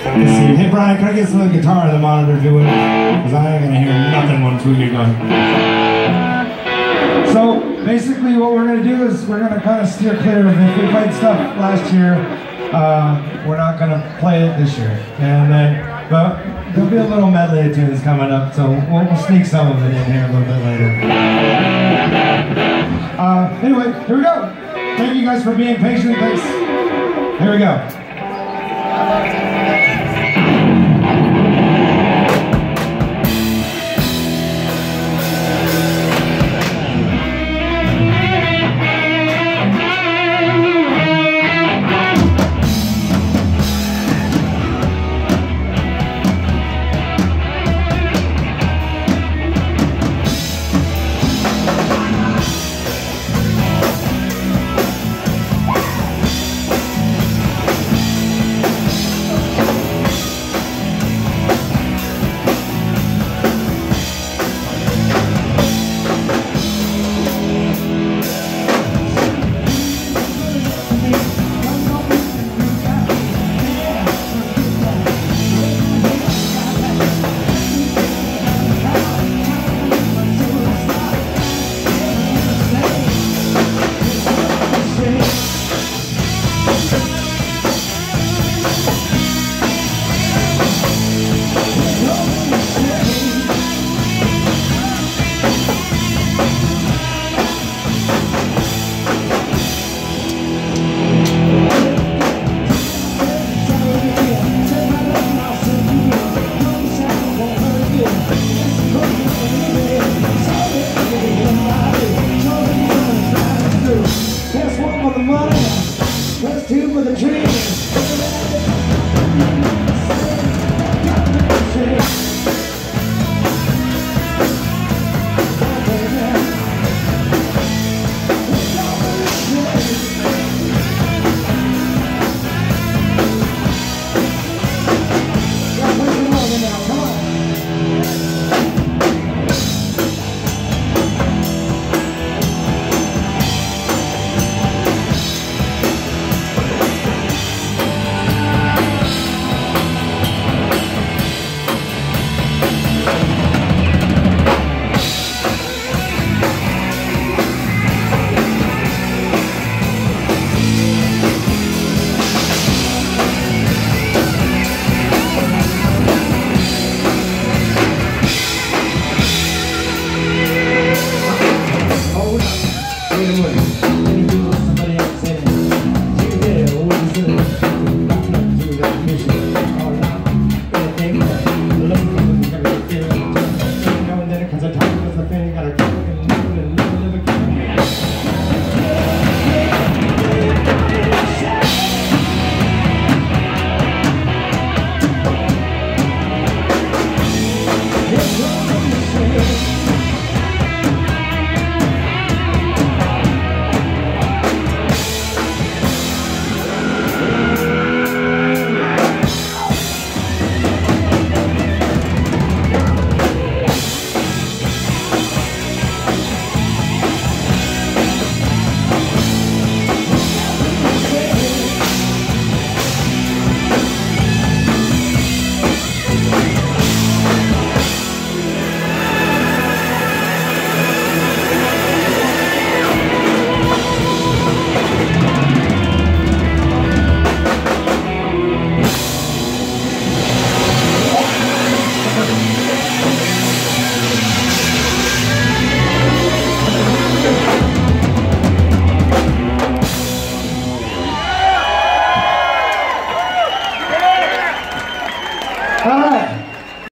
Let's see. Hey Brian, can I get some of the guitar on the monitor doing it? Because I ain't gonna hear nothing once we get going. So basically what we're gonna do is we're gonna kind of steer clear of if we played stuff last year, we're not gonna play it this year. And then, but there'll be a little medley of tunes coming up, so we'll sneak some of it in here a little bit later. Anyway, here we go. Thank you guys for being patient. Thanks. Here we go.